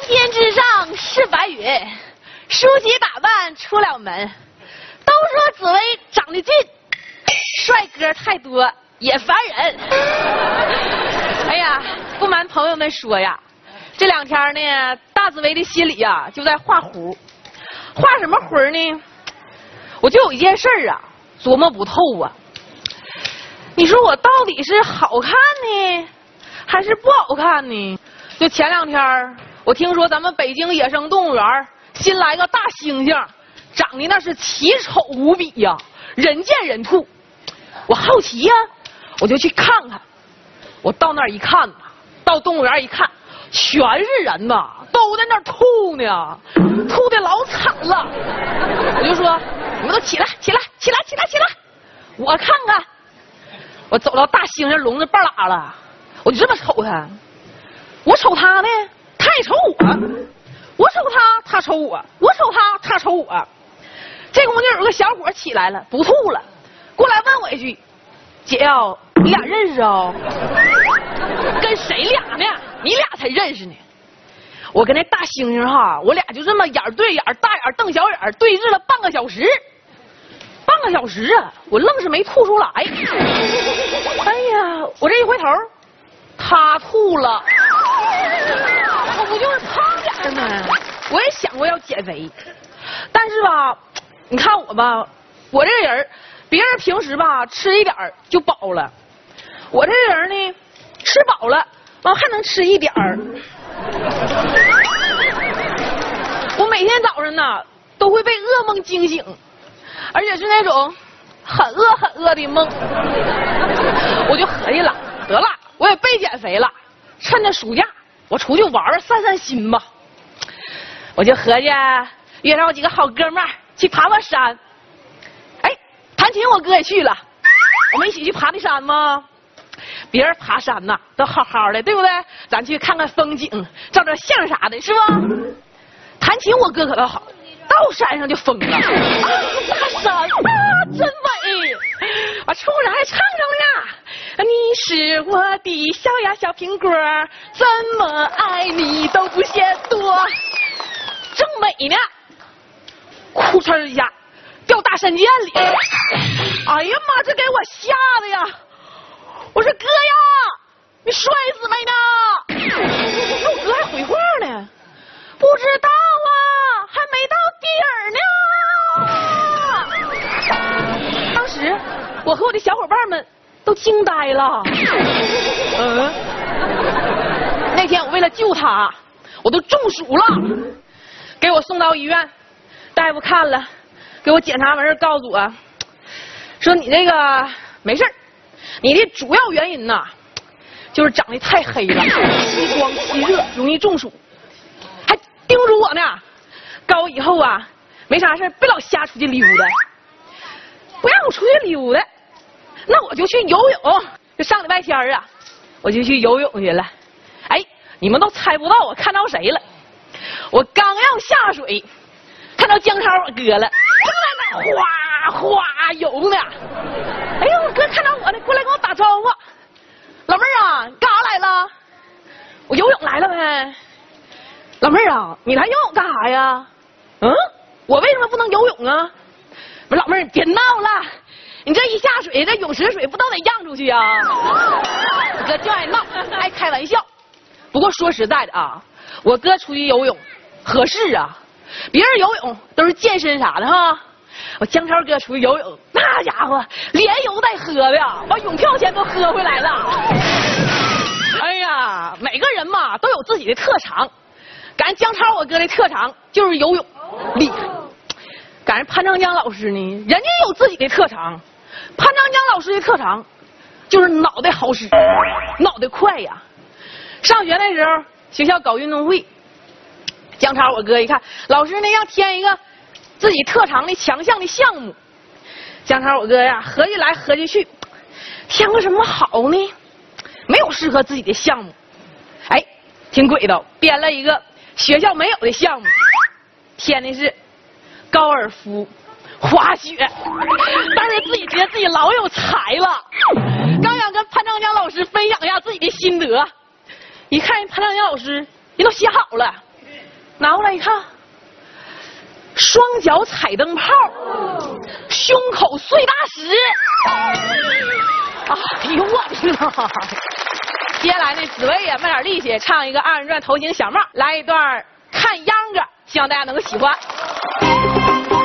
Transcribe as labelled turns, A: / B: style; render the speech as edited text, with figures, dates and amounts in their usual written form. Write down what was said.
A: 天之上是白云，梳洗打扮出了门。都说紫薇长得俊，帅哥太多也烦人。哎呀，不瞒朋友们说呀，这两天呢，大紫薇的心里呀就在画弧。画什么弧呢？我就有一件事啊，琢磨不透啊。你说我到底是好看呢，还是不好看呢？就前两天，我听说咱们北京野生动物园新来个大猩猩，长得那是奇丑无比呀，人见人吐。我好奇呀，我就去看看。我到那儿一看呐，到动物园一看，全是人呐，都在那儿吐呢，吐的老惨了。我就说，你们都起来，起来，起来，起来，起来，我看看。我走到大猩猩笼子半拉了，我就这么瞅他，我瞅他呢，他也瞅我，我瞅他，他瞅我，我瞅他，他瞅我。这功夫就有个小伙起来了，不吐了，过来问我一句：“姐呀，你俩认识啊？”跟谁俩呢？你俩才认识呢。我跟那大猩猩哈，我俩就这么眼对眼，大眼瞪小眼，对峙了半个小时。半个小时啊，我愣是没吐出来。哎呀，我这一回头，他吐了。我不就是胖点吗？我也想过要减肥，但是吧，你看我吧，我这个人，别人平时吧吃一点就饱了，我这个人呢，吃饱了，完还能吃一点儿。我每天早上呢都会被噩梦惊醒。而且是那种很饿的梦，我就合计了，得了，我也别减肥了，趁着暑假我出去玩玩散散心吧。我就合计约上我几个好哥们儿去爬爬山。哎，弹琴我哥也去了，我们一起去爬的山吗？别人爬山呐都好好的，对不对？咱去看看风景，照照相啥的，是不？弹琴我哥可倒好，到山上就疯了啊！大山啊，真美！啊，冲着还唱上了呀！你是我的小呀小苹果，怎么爱你都不嫌多。正美呢，哭哧一下掉大山涧里。哎呀妈，这给我吓的呀！我说哥呀，你摔死没呢？我哥还回话呢，不知道啊，还没到底儿呢。当时我和我的小伙伴们都惊呆了。那天我为了救他，我都中暑了，给我送到医院，大夫看了，给我检查完事告诉我，说你这个没事，你的主要原因呐，就是长得太黑了，吸光吸热，容易中暑。还叮嘱我呢，告我以后啊，没啥事别老瞎出去溜达，不让我出去溜达，那我就去游泳。就上礼拜天啊，我就去游泳去了。哎，你们都猜不到我看到谁了。我刚要下水，看到姜超我哥了，正在那哗哗游呢。哎呦，我哥看到我呢，过来跟我打招呼：“老妹儿啊，干啥来了？”我游泳来了呗。老妹儿啊，你来游泳干啥呀？我为什么不能游泳啊？不是老妹儿，别闹了，你这一下水，这泳池水不都得漾出去呀？我哥就爱闹，爱开玩笑。不过说实在的啊，我哥出去游泳合适啊，别人游泳都是健身啥的哈。我姜超哥出去游泳，那家伙连游带喝的，把泳票钱都喝回来了。哎呀，每个人嘛都有自己的特长，赶姜超我哥的特长就是游泳，厉害。赶上潘长江老师呢，人家有自己的特长，潘长江老师的特长就是脑袋好使，脑袋快呀。上学那时候学校搞运动会，姜超我哥一看老师呢要添一个自己特长的强项的项目，姜超我哥呀合计来合计去，添个什么好呢？没有适合自己的项目。哎，挺诡道，编了一个学校没有的项目，添的是高尔夫、滑雪。当时自己觉得自己老有才了，刚想跟潘长江老师分享一下自己的心得，一看潘长江老师人都写好了， 拿过来一看，双脚踩灯泡，胸口碎大石。哎呦我的妈！接下来呢，紫薇也卖点力气，唱一个二人转头型小帽，来一段看秧歌，希望大家能够喜欢。